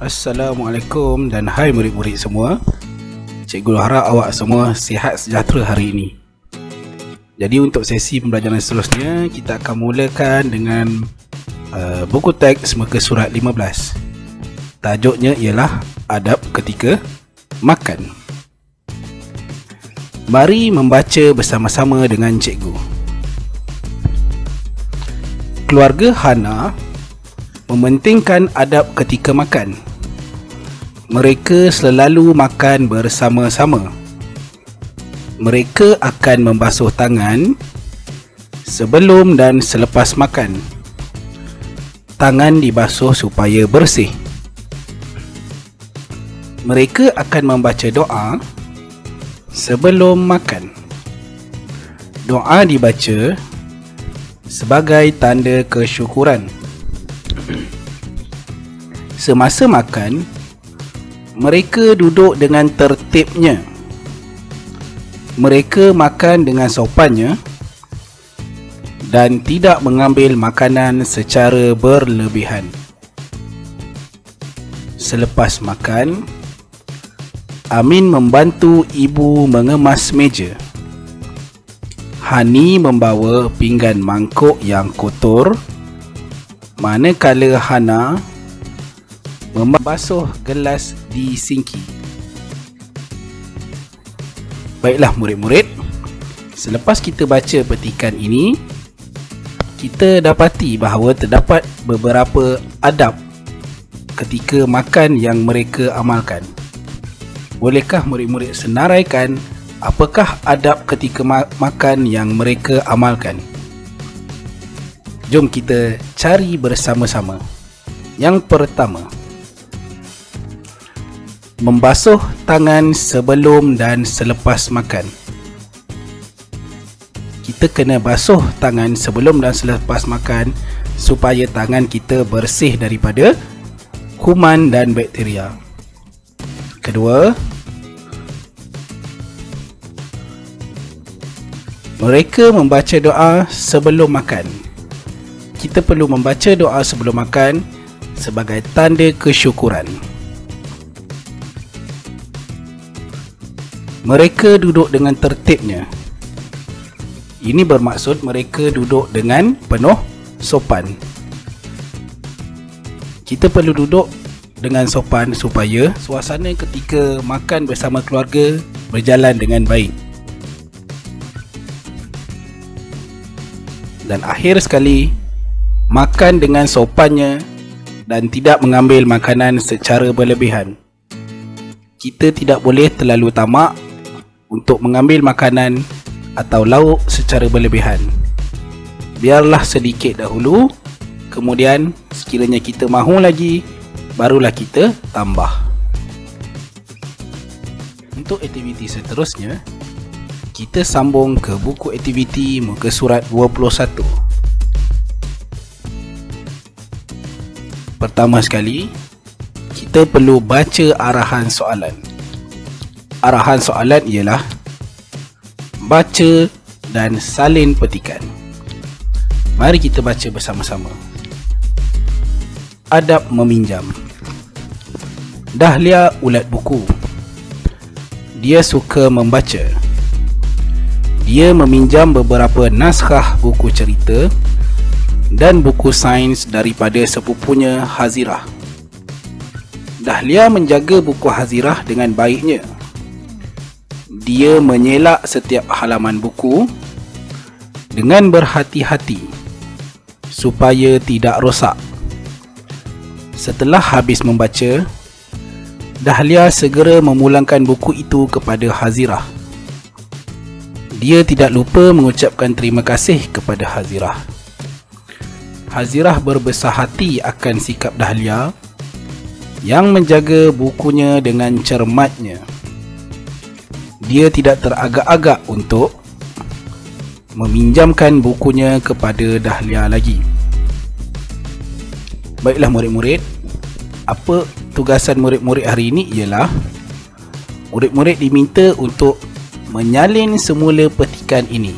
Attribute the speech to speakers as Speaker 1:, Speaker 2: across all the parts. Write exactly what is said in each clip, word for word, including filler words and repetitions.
Speaker 1: Assalamualaikum dan hai murid-murid semua. Cikgu harap awak semua sihat sejahtera hari ini. Jadi untuk sesi pembelajaran seterusnya, kita akan mulakan dengan uh, buku teks muka surat lima belas. Tajuknya ialah Adab Ketika Makan. Mari membaca bersama-sama dengan cikgu. Keluarga Hana mementingkan adab ketika makan. Mereka selalu makan bersama-sama. Mereka akan membasuh tangan sebelum dan selepas makan. Tangan dibasuh supaya bersih. Mereka akan membaca doa sebelum makan. Doa dibaca sebagai tanda kesyukuran. Semasa makan, mereka duduk dengan tertibnya. Mereka makan dengan sopannya dan tidak mengambil makanan secara berlebihan. Selepas makan, Amin membantu ibu mengemas meja. Hani membawa pinggan mangkuk yang kotor, manakala Hana membasuh gelas di sinki. Baiklah murid-murid, selepas kita baca petikan ini, kita dapati bahawa terdapat beberapa adab ketika makan yang mereka amalkan. Bolehkah murid-murid senaraikan apakah adab ketika ma- makan yang mereka amalkan? Jom kita cari bersama-sama. Yang pertama, membasuh tangan sebelum dan selepas makan. Kita kena basuh tangan sebelum dan selepas makan supaya tangan kita bersih daripada kuman dan bakteria. Kedua, mereka membaca doa sebelum makan. Kita perlu membaca doa sebelum makan sebagai tanda kesyukuran. Mereka duduk dengan tertibnya. Ini bermaksud mereka duduk dengan penuh sopan. Kita perlu duduk dengan sopan supaya suasana ketika makan bersama keluarga berjalan dengan baik. Dan akhir sekali, makan dengan sopannya dan tidak mengambil makanan secara berlebihan. Kita tidak boleh terlalu tamak untuk mengambil makanan atau lauk secara berlebihan. Biarlah sedikit dahulu, kemudian sekiranya kita mahu lagi, barulah kita tambah. Untuk aktiviti seterusnya, kita sambung ke buku aktiviti muka surat dua puluh satu. Pertama sekali, kita perlu baca arahan soalan. Arahan soalan ialah baca dan salin petikan. Mari kita baca bersama-sama. Adab meminjam. Dahlia ulat buku. Dia suka membaca. Dia meminjam beberapa naskah buku cerita dan buku sains daripada sepupunya Hazirah. Dahlia menjaga buku Hazirah dengan baiknya. Dia menyelak setiap halaman buku dengan berhati-hati supaya tidak rosak. Setelah habis membaca, Dahlia segera memulangkan buku itu kepada Hazirah. Dia tidak lupa mengucapkan terima kasih kepada Hazirah. Hazirah berbesar hati akan sikap Dahlia yang menjaga bukunya dengan cermatnya. Dia tidak teragak-agak untuk meminjamkan bukunya kepada Dahlia lagi. Baiklah murid-murid, apa tugasan murid-murid hari ini ialah murid-murid diminta untuk menyalin semula petikan ini.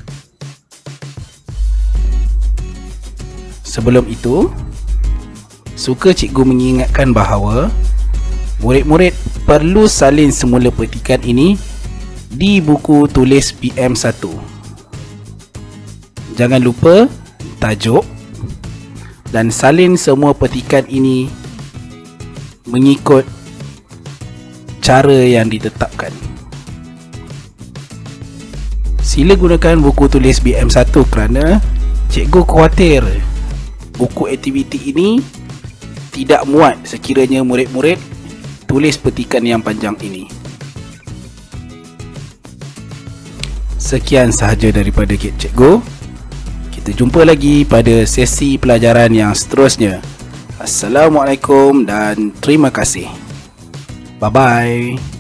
Speaker 1: Sebelum itu, suka cikgu mengingatkan bahawa murid-murid perlu salin semula petikan ini di buku tulis P M satu. Jangan lupa tajuk dan salin semua petikan ini mengikut cara yang ditetapkan. Sila gunakan buku tulis B M satu kerana cikgu khawatir buku aktiviti ini tidak muat sekiranya murid-murid tulis petikan yang panjang ini. Sekian sahaja daripada Kit Cikgu. Kita jumpa lagi pada sesi pelajaran yang seterusnya. Assalamualaikum dan terima kasih. Bye-bye.